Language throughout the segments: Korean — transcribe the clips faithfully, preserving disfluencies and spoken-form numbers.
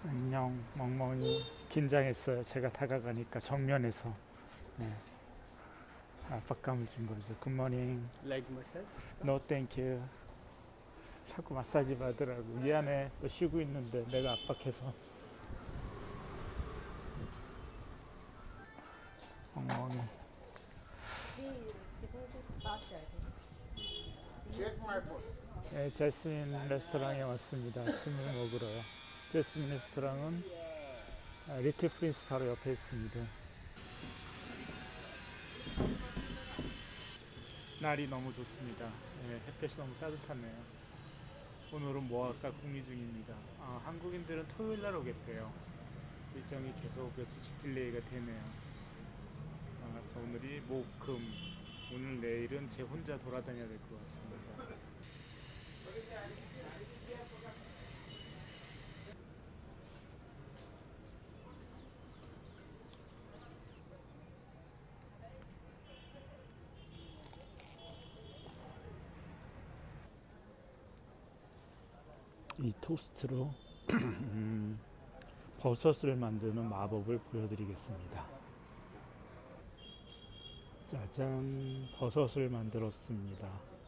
안녕. 멍멍이 긴장했어요. 제가 다가가니까 정면에서. 네. 압박감을 준 거죠. 굿모닝. Leg massage? No thank you. 자꾸 마사지 받으라고. 미안해. 너 쉬고 있는데 내가 압박해서. 멍멍이. 네, 제스민 레스토랑에 왔습니다. 아침을 먹으러요. 제스민 레스토랑은 리틀 프린스 바로 옆에 있습니다. 날이 너무 좋습니다. 네, 햇볕이 너무 따뜻하네요. 오늘은 뭐 할까 궁리 중입니다. 아, 한국인들은 토요일날 오겠대요. 일정이 계속 며칠씩 딜레이가 되네요. 아, 그래서 오늘이 목, 금, 오늘 내일은 제 혼자 돌아다녀야 될 것 같습니다. 이 토스트로 음, 버섯을 만드는 마법을 보여드리겠습니다. 짜잔, 버섯을 만들었습니다.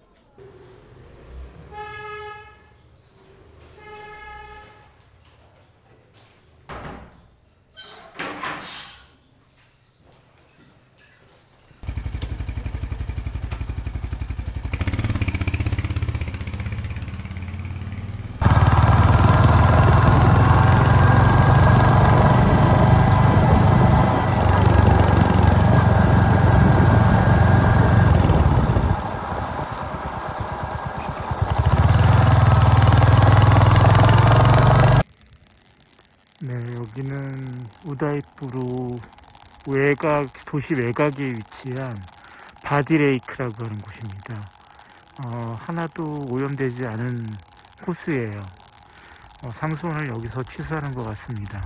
네, 여기는 우다이푸르 외곽, 도시 외곽에 위치한 바디레이크라고 하는 곳입니다. 어, 하나도 오염되지 않은 코스예요. 어, 상수원을 여기서 취소하는 것 같습니다.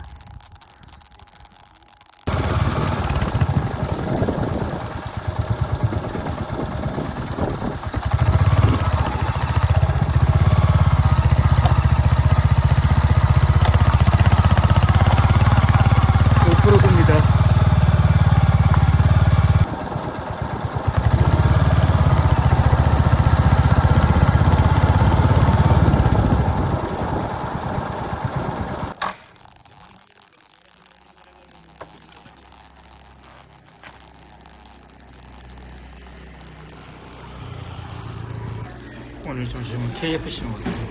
오늘 점심은 케이에프씨 먹습니다.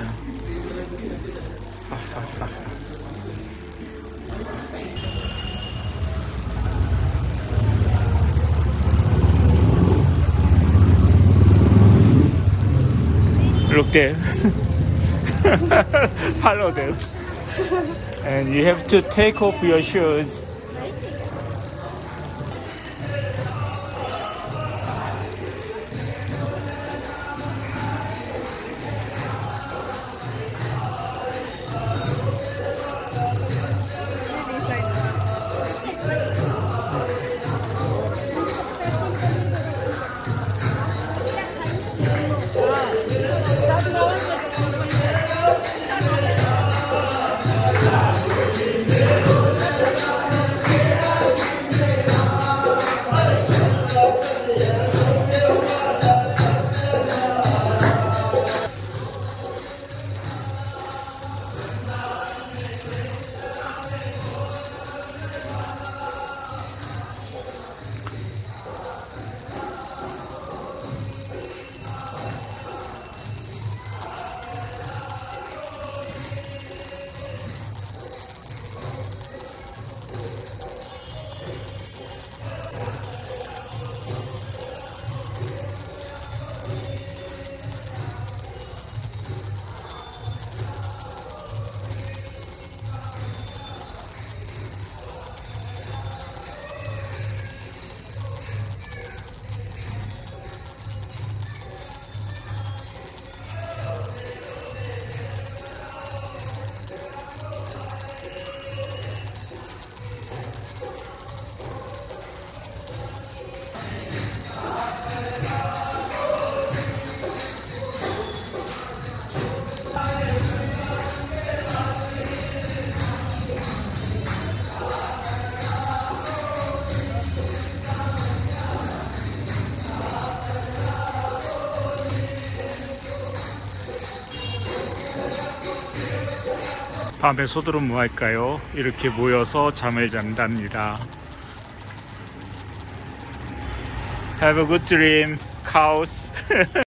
Look there. Follow them. And you have to take off your shoes. 밤에 소들은 뭐 할까요? 이렇게 모여서 잠을 잔답니다. Have a good dream, cows.